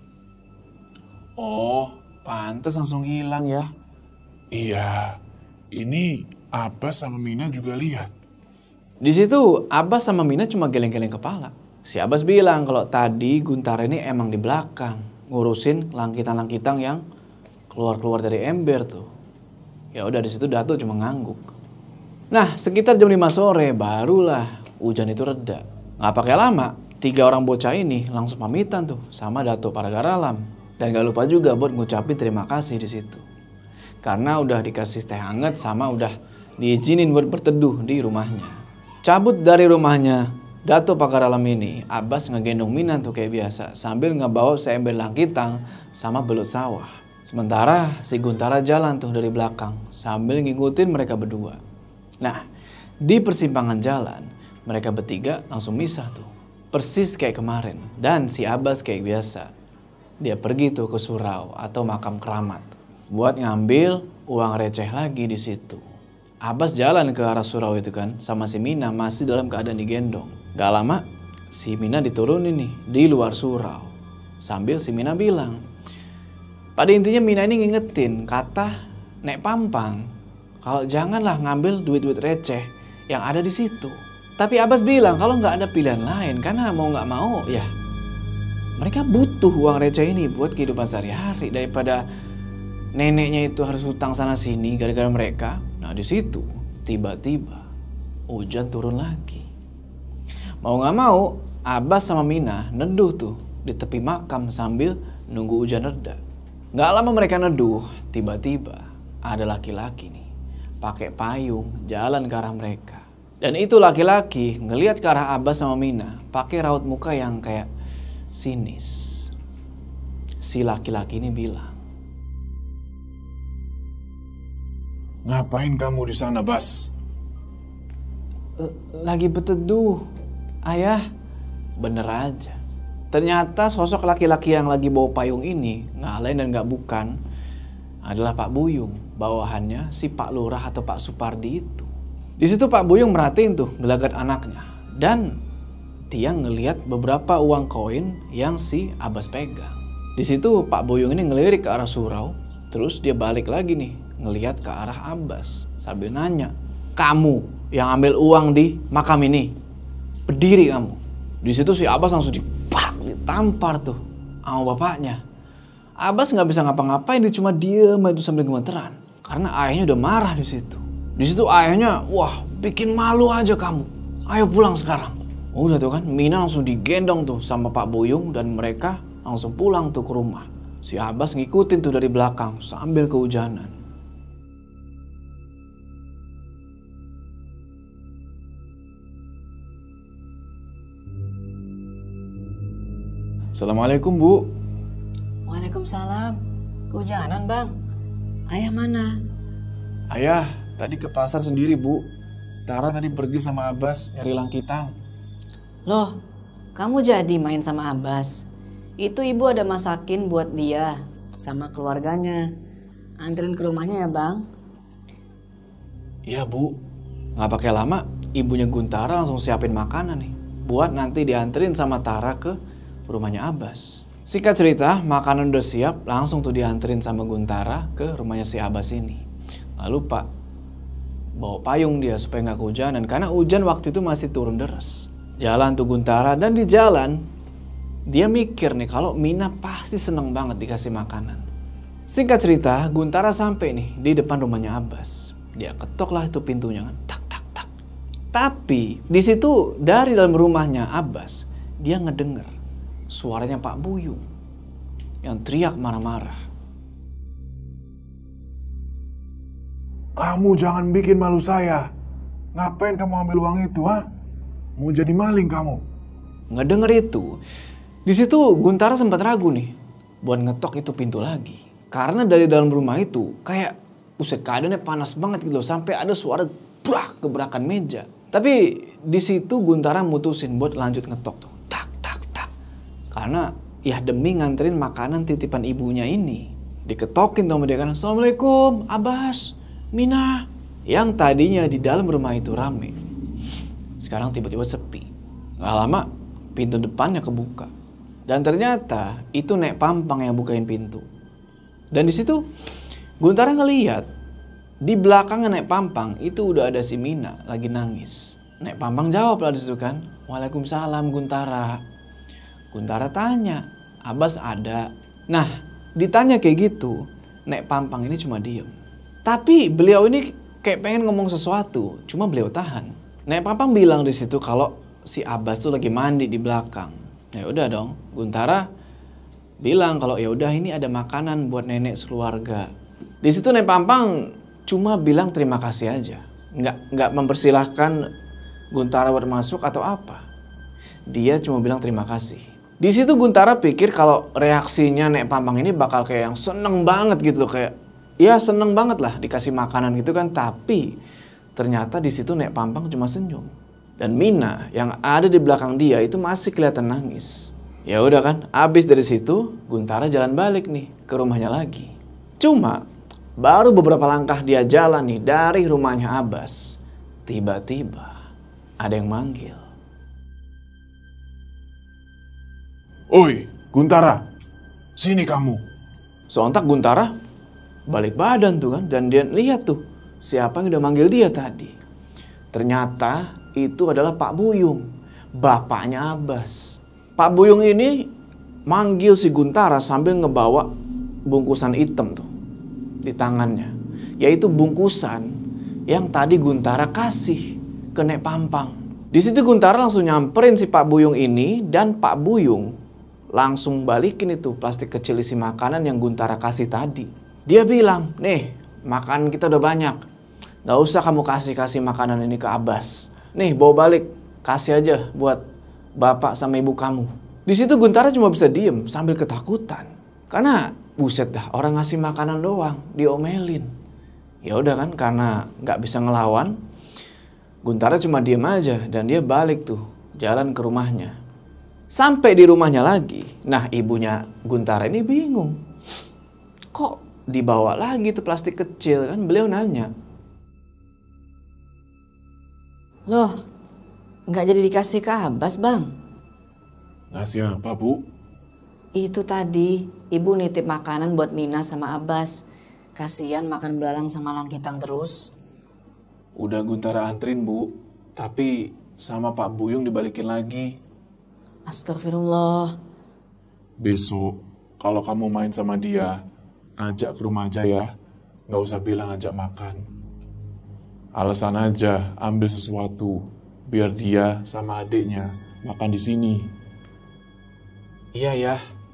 Oh, pantes langsung hilang ya. Iya, ini Abbas sama Mina juga lihat. Di situ Abbas sama Mina cuma geleng-geleng kepala. Si Abbas bilang kalau tadi Guntara ini emang di belakang ngurusin langkitan-langkitan yang keluar-keluar dari ember tuh. Ya udah di situ Dato cuma ngangguk. Nah, sekitar jam lima sore barulah hujan itu reda. Nggak pakai lama, tiga orang bocah ini langsung pamitan tuh sama Dato Paraga Alam. Dan gak lupa juga buat ngucapin terima kasih di situ. Karena udah dikasih teh hangat sama udah diizinin buat berteduh di rumahnya. Cabut dari rumahnya Dato Paraga Alam ini, Abbas ngegendong Mina tuh kayak biasa sambil ngebawa seember langkitang sama belut sawah. Sementara si Guntara jalan tuh dari belakang sambil ngikutin mereka berdua. Nah, di persimpangan jalan, mereka bertiga langsung misah tuh. Persis kayak kemarin. Dan si Abbas kayak biasa. Dia pergi tuh ke surau atau makam keramat. Buat ngambil uang receh lagi di situ. Abbas jalan ke arah surau itu kan. Sama si Mina masih dalam keadaan digendong. Gak lama, si Mina diturunin nih di luar surau. Sambil si Mina bilang. Pada intinya Mina ini ngingetin kata Nek Pampang. Kalau janganlah ngambil duit-duit receh yang ada di situ. Tapi Abbas bilang kalau nggak ada pilihan lain karena mau nggak mau ya mereka butuh uang receh ini buat kehidupan sehari-hari daripada neneknya itu harus hutang sana sini gara-gara mereka. Nah di situ tiba-tiba hujan turun lagi. Mau nggak mau Abbas sama Mina neduh tuh di tepi makam sambil nunggu hujan reda. Nggak lama mereka neduh, tiba-tiba ada laki-laki nih. Pakai payung jalan ke arah mereka. Dan itu laki-laki ngelihat ke arah Abbas sama Mina pakai raut muka yang kayak sinis. Si laki-laki ini bilang, Ngapain kamu di sana, Bas? lagi berteduh, ayah. Bener aja. Ternyata sosok laki-laki yang lagi bawa payung ini nggak lain dan nggak bukan adalah Pak Buyung, bawahannya si Pak Lurah atau Pak Supardi itu. Di situ Pak Buyung merhatiin tuh gelagat anaknya dan dia ngelihat beberapa uang koin yang si Abbas pegang. Di situ Pak Buyung ini ngelirik ke arah surau, terus dia balik lagi nih ngelihat ke arah Abbas sambil nanya, "Kamu yang ambil uang di makam ini, berdiri kamu." Di situ si Abbas langsung dipak, ditampar tuh sama bapaknya. Abbas nggak bisa ngapa-ngapain, dia cuma diem itu sambil gemeteran karena ayahnya udah marah di situ. Di situ ayahnya, wah bikin malu aja kamu, ayo pulang sekarang. Udah tuh kan, Mina langsung digendong tuh sama Pak Buyung dan mereka langsung pulang tuh ke rumah. Si Abbas ngikutin tuh dari belakang sambil kehujanan. Assalamualaikum, Bu. Waalaikumsalam. Kehujanan, Bang. Ayah mana? Ayah, tadi ke pasar sendiri, Bu. Tara tadi pergi sama Abbas nyari langkitang. Loh, kamu jadi main sama Abbas? Itu ibu ada masakin buat dia sama keluarganya. Anterin ke rumahnya ya, Bang. Iya, Bu. Nggak pakai lama, ibunya Guntara langsung siapin makanan nih buat nanti dianterin sama Tara ke rumahnya Abbas. Singkat cerita, makanan udah siap, langsung tuh dianterin sama Guntara ke rumahnya si Abbas ini. Nggak lupa bawa payung dia supaya nggak kehujanan karena hujan waktu itu masih turun deras. Jalan tuh Guntara dan di jalan dia mikir nih kalau Mina pasti seneng banget dikasih makanan. Singkat cerita, Guntara sampai nih di depan rumahnya Abbas. Dia ketok lah itu pintunya kan, tak tak tak. Tapi di situ dari dalam rumahnya Abbas dia ngedenger suaranya Pak Buyung yang teriak marah-marah. Kamu jangan bikin malu saya. Ngapain kamu ambil uang itu, ha? Mau jadi maling kamu? Ngedenger itu, di situ Guntara sempat ragu nih buat ngetok itu pintu lagi. Karena dari dalam rumah itu kayak buset keadaannya panas banget gitu sampai ada suara brak gebrakan meja. Tapi di situ Guntara mutusin buat lanjut ngetok tuh. Karena ya demi nganterin makanan titipan ibunya ini. Diketokin sama dia kan, "Assalamualaikum, Abbas, Mina." Yang tadinya di dalam rumah itu rame, sekarang tiba-tiba sepi. Gak lama, pintu depannya kebuka. Dan ternyata itu Nek Pampang yang bukain pintu. Dan di situ Guntara ngeliat di belakangnya Nek Pampang itu udah ada si Mina lagi nangis. Nek Pampang jawab lah di situ kan, "Waalaikumsalam Guntara." Guntara tanya, "Abbas ada?" Nah, ditanya kayak gitu, Nek Pampang ini cuma diem. Tapi beliau ini kayak pengen ngomong sesuatu, cuma beliau tahan. Nek Pampang bilang di situ kalau si Abbas tuh lagi mandi di belakang. Ya udah dong, Guntara bilang kalau ya udah ini ada makanan buat nenek sekeluarga. Di situ Nek Pampang cuma bilang terima kasih aja, nggak nggak mempersilahkan Guntara buat masuk atau apa. Dia cuma bilang terima kasih. Di situ Guntara pikir kalau reaksinya Nek Pampang ini bakal kayak yang seneng banget gitu loh, kayak ya seneng banget lah dikasih makanan gitu kan. Tapi ternyata di situ Nek Pampang cuma senyum. Dan Mina yang ada di belakang dia itu masih kelihatan nangis. Ya udah kan, abis dari situ Guntara jalan balik nih ke rumahnya lagi. Cuma baru beberapa langkah dia jalan nih dari rumahnya Abbas, tiba-tiba ada yang manggil. "Oi, Guntara, sini kamu." Sontak Guntara balik badan tuh kan, dan dia lihat tuh siapa yang udah manggil dia tadi. Ternyata itu adalah Pak Buyung, bapaknya Abbas. Pak Buyung ini manggil si Guntara sambil ngebawa bungkusan hitam tuh di tangannya. Yaitu bungkusan yang tadi Guntara kasih ke Nek Pampang. Di situ Guntara langsung nyamperin si Pak Buyung ini, dan Pak Buyung langsung balikin itu plastik kecil isi makanan yang Guntara kasih tadi. Dia bilang, "Nih, makanan kita udah banyak. Gak usah kamu kasih-kasih makanan ini ke Abbas. Nih, bawa balik. Kasih aja buat bapak sama ibu kamu." Di situ Guntara cuma bisa diem sambil ketakutan. Karena buset dah, orang ngasih makanan doang diomelin. Ya udah kan, karena nggak bisa ngelawan, Guntara cuma diem aja dan dia balik tuh jalan ke rumahnya. Sampai di rumahnya lagi, nah ibunya Guntara ini bingung. Kok dibawa lagi tuh plastik kecil kan? Beliau nanya, "Loh, nggak jadi dikasih ke Abbas, Bang?" "Ngasih apa, Bu?" "Itu tadi, ibu nitip makanan buat Mina sama Abbas. Kasian makan belalang sama langkitang terus." "Udah Guntara antrin, Bu. Tapi sama Pak Buyung dibalikin lagi." Astagfirullah. "Besok kalau kamu main sama dia, ajak ke rumah aja ya. Nggak usah bilang ajak makan. Alasan aja ambil sesuatu biar dia sama adiknya makan di sini." "Iya ya."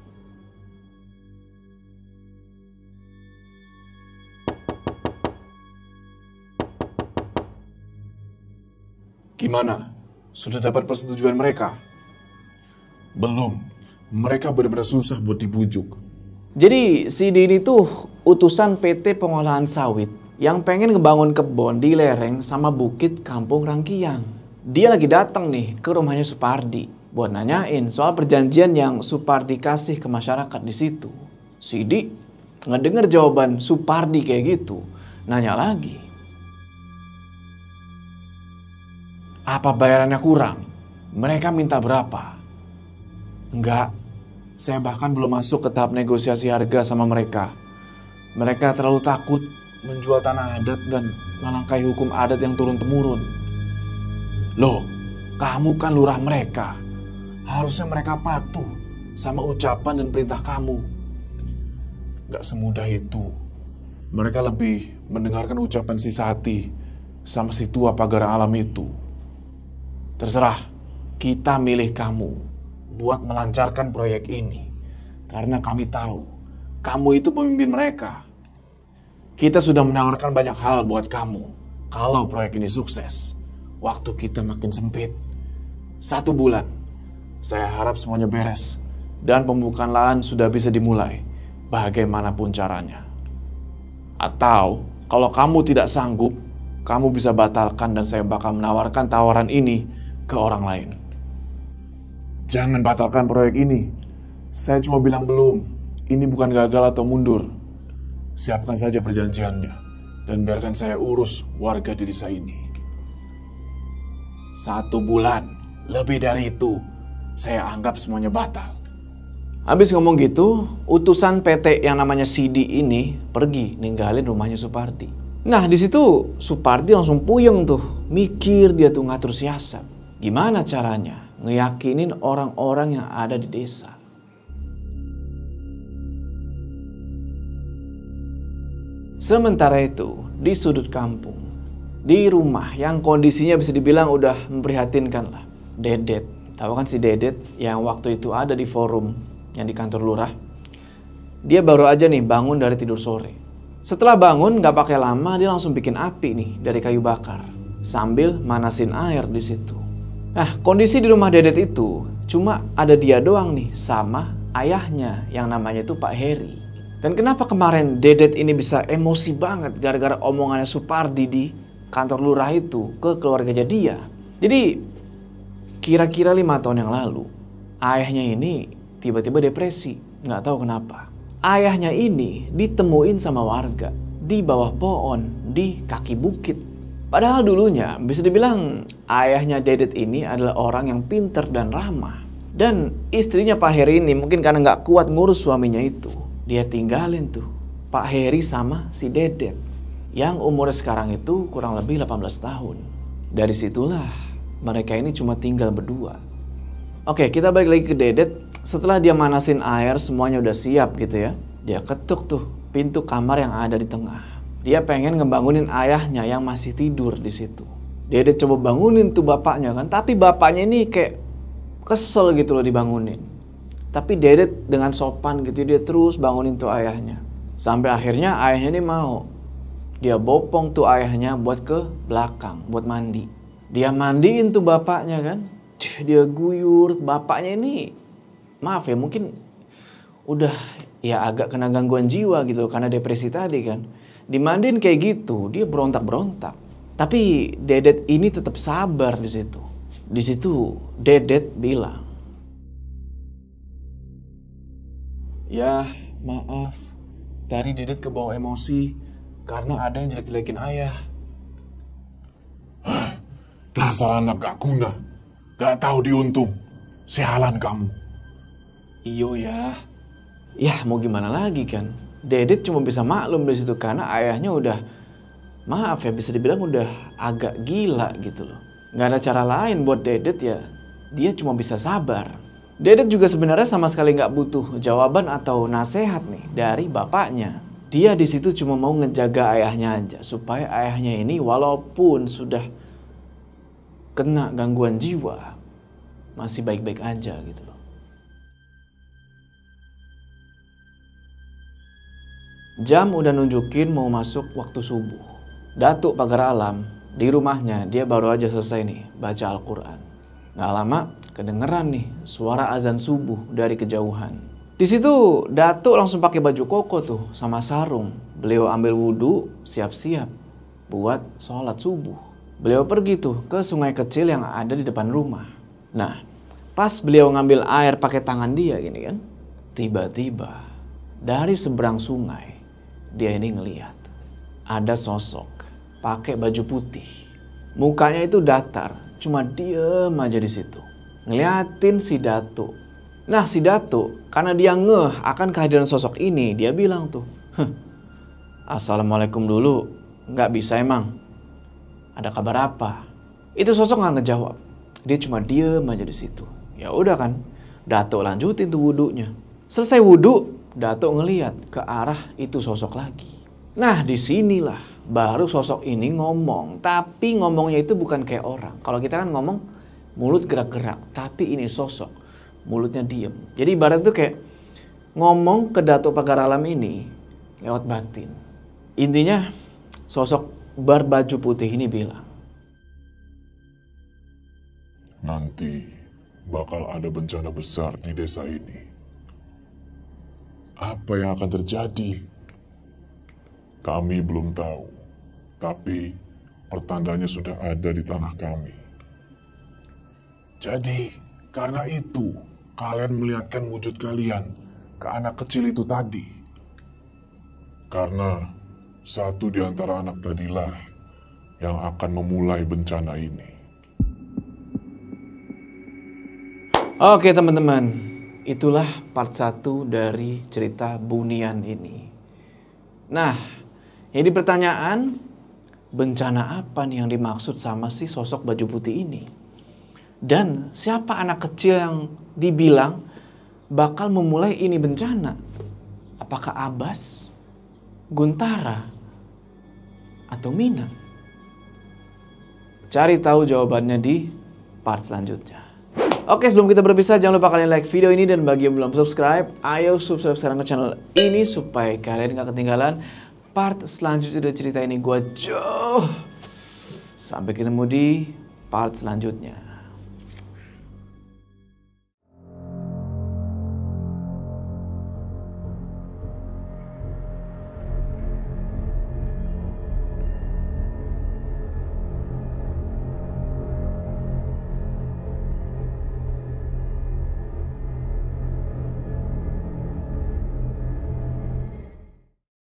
"Gimana? Sudah dapat persetujuan mereka?" "Belum. Mereka benar-benar susah buat dibujuk." Jadi si Dini tuh utusan P T Pengolahan Sawit yang pengen ngebangun kebun di lereng sama bukit Kampung Rangkiang. Dia lagi datang nih ke rumahnya Supardi buat nanyain soal perjanjian yang Supardi kasih ke masyarakat di situ. Si Di ngedenger jawaban Supardi kayak gitu, nanya lagi, "Apa bayarannya kurang? Mereka minta berapa?" "Enggak, saya bahkan belum masuk ke tahap negosiasi harga sama mereka. Mereka terlalu takut menjual tanah adat dan melangkahi hukum adat yang turun-temurun." "Loh, kamu kan lurah mereka. Harusnya mereka patuh sama ucapan dan perintah kamu." "Gak semudah itu. Mereka lebih mendengarkan ucapan si Sati sama si tua pagar alam itu." "Terserah, kita milih kamu buat melancarkan proyek ini. Karena kami tahu kamu itu pemimpin mereka. Kita sudah menawarkan banyak hal buat kamu. Kalau proyek ini sukses, waktu kita makin sempit. Satu bulan, saya harap semuanya beres. Dan pembukaan lahan sudah bisa dimulai, bagaimanapun caranya. Atau, kalau kamu tidak sanggup, kamu bisa batalkan dan saya bakal menawarkan tawaran ini ke orang lain." "Jangan batalkan proyek ini. Saya cuma bilang belum. Ini bukan gagal atau mundur. Siapkan saja perjanjiannya dan biarkan saya urus warga di desa ini." "Satu bulan, lebih dari itu. saya anggap semuanya batal. Habis ngomong gitu, utusan P T yang namanya Sidi ini pergi ninggalin rumahnya Supardi. Nah di situ Supardi langsung puyeng tuh, mikir dia tuh ngatur siasat. Gimana caranya ngeyakinin orang-orang yang ada di desa. Sementara itu di sudut kampung, di rumah yang kondisinya bisa dibilang udah memprihatinkan lah, Dedet. Tahu kan si Dedet yang waktu itu ada di forum yang di kantor lurah. Dia baru aja nih bangun dari tidur sore. Setelah bangun nggak pakai lama dia langsung bikin api nih dari kayu bakar sambil manasin air di situ. Nah kondisi di rumah Dedet itu cuma ada dia doang nih sama ayahnya yang namanya itu Pak Heri. Dan kenapa kemarin Dedet ini bisa emosi banget gara-gara omongannya Supardi di kantor lurah itu ke keluarganya dia. Jadi kira-kira lima tahun yang lalu ayahnya ini tiba-tiba depresi, nggak tahu kenapa. Ayahnya ini ditemuin sama warga di bawah pohon di kaki bukit. Padahal dulunya bisa dibilang ayahnya Dedet ini adalah orang yang pinter dan ramah. Dan istrinya Pak Heri ini mungkin karena nggak kuat ngurus suaminya itu, dia tinggalin tuh Pak Heri sama si Dedet yang umurnya sekarang itu kurang lebih delapan belas tahun. Dari situlah mereka ini cuma tinggal berdua. Oke, kita balik lagi ke Dedet. Setelah dia manasin air, semuanya udah siap gitu ya. Dia ketuk tuh pintu kamar yang ada di tengah. Dia pengen ngebangunin ayahnya yang masih tidur di situ. Dedet coba bangunin tuh bapaknya kan, tapi bapaknya ini kayak kesel gitu loh dibangunin. Tapi Dedet dengan sopan gitu dia terus bangunin tuh ayahnya. Sampai akhirnya ayahnya ini mau. Dia bopong tuh ayahnya buat ke belakang, buat mandi. Dia mandiin tuh bapaknya kan. Dia guyur, bapaknya ini maaf ya mungkin udah ya agak kena gangguan jiwa gitu karena depresi tadi kan. Dimandiin kayak gitu, dia berontak-berontak. Tapi Dedet ini tetap sabar di situ. Di situ Dedet bilang, Ya maaf, tadi Dedet kebawa emosi karena ada yang jelek-jelekin ayah. Dasar anak gak guna, gak tahu diuntung, sialan kamu. iyo ya. Ya mau gimana lagi kan. Dedet cuma bisa maklum di situ karena ayahnya udah, maaf ya bisa dibilang udah agak gila gitu loh. Gak ada cara lain buat Dedet ya, dia cuma bisa sabar. Dedet juga sebenarnya sama sekali nggak butuh jawaban atau nasihat nih dari bapaknya. Dia di situ cuma mau ngejaga ayahnya aja supaya ayahnya ini walaupun sudah kena gangguan jiwa masih baik-baik aja gitu loh. Jam udah nunjukin mau masuk waktu subuh. Datuk Pagar Alam di rumahnya dia baru aja selesai nih baca Al-Quran. Gak lama kedengeran nih suara azan subuh dari kejauhan. Di situ Datuk langsung pakai baju koko tuh sama sarung. Beliau ambil wudhu siap-siap buat sholat subuh. Beliau pergi tuh ke sungai kecil yang ada di depan rumah. Nah pas beliau ngambil air pakai tangan dia gini kan. Tiba-tiba dari seberang sungai dia ini ngeliat ada sosok pakai baju putih. Mukanya itu datar, cuma diem aja di situ. Ngeliatin si Datuk. Nah si Datuk karena dia ngeh akan kehadiran sosok ini, dia bilang tuh, "Heh, Assalamualaikum dulu, nggak bisa emang? Ada kabar apa?" Itu sosok nggak ngejawab. Dia cuma diem aja di situ. Ya udah kan, Datuk lanjutin tuh wudhunya. Selesai wudhu, Datuk ngeliat ke arah itu sosok lagi. Nah disinilah baru sosok ini ngomong. Tapi ngomongnya itu bukan kayak orang. Kalau kita kan ngomong mulut gerak-gerak. Tapi ini sosok mulutnya diem. Jadi ibarat itu kayak ngomong ke Datuk Pagar Alam ini lewat batin. Intinya sosok berbaju putih ini bilang, Nanti bakal ada bencana besar di desa ini. Apa yang akan terjadi? Kami belum tahu, tapi pertandanya sudah ada di tanah kami. Jadi, karena itu, kalian melihatkan wujud kalian ke anak kecil itu tadi. Karena satu di antara anak tadilah yang akan memulai bencana ini. Oke teman-teman, itulah part satu dari cerita Bunian ini. Nah, jadi pertanyaan, bencana apa nih yang dimaksud sama si sosok baju putih ini? Dan siapa anak kecil yang dibilang bakal memulai ini bencana? Apakah Abbas, Guntara, atau Mina? Cari tahu jawabannya di part selanjutnya. Oke, sebelum kita berpisah, jangan lupa kalian like video ini, dan bagi yang belum subscribe, ayo subscribe sekarang ke channel ini supaya kalian gak ketinggalan part selanjutnya dari cerita ini. Gua Joe. Sampai ketemu di part selanjutnya.